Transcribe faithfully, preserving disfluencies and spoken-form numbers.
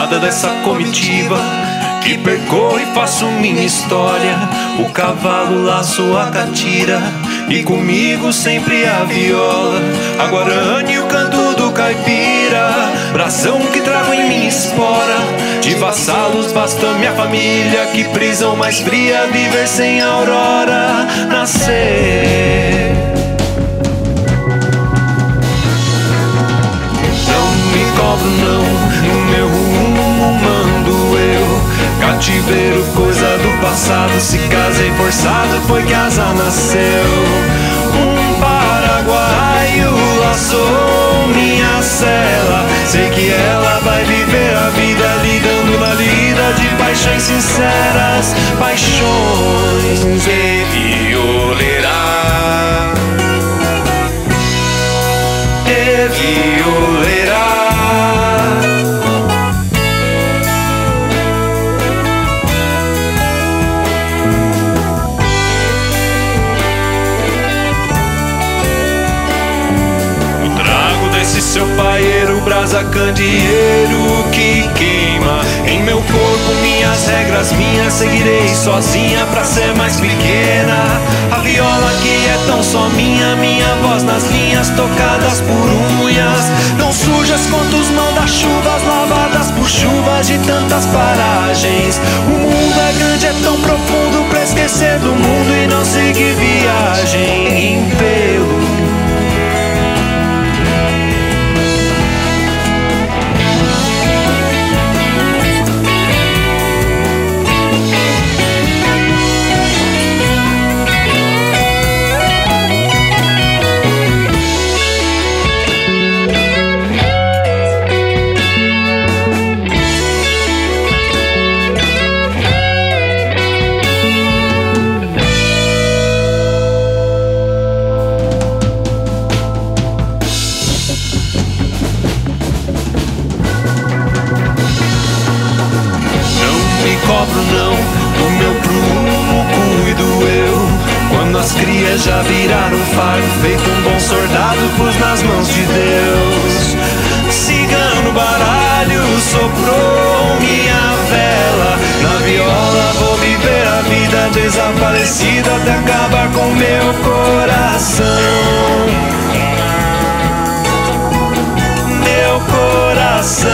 estrada dessa comitiva que percorro e faço minha história. O cavalo laço a catira e comigo sempre a viola, a guarani e o canto do caipira, brasão que trago em minha espora. De vassalos basta minha família, que prisão mais fria viver sem aurora nascer. Não me cobro não, no meu rumo mando eu. Cativeiro, coisa do passado, se casei forçado foi que asa nasceu. Um paraguaio laçou minha cela, sei que ela vai viver a vida lidando na lida de paixões sinceras, paixões e violeira, e violeira. Esse seu paeiro, brasa candeeiro que queima em meu corpo, minhas regras, minhas seguirei sozinha pra ser mais pequena. A viola que é tão só minha, minha voz nas linhas tocadas por unhas, tão sujas quanto os manda-chuvas lavadas por chuvas de tantas paragens. O mundo é grande, é tão profundo pra esquecer do mundo e não seguir viagem em pelo. Cobro não, do meu prumo cuido eu. Quando as crias já viraram fardo, feito um bom soldado, pus nas mãos de Deus. Cigano baralho soprou minha vela, na viola vou viver a vida desaparecida até acabar com meu coração. Meu coração.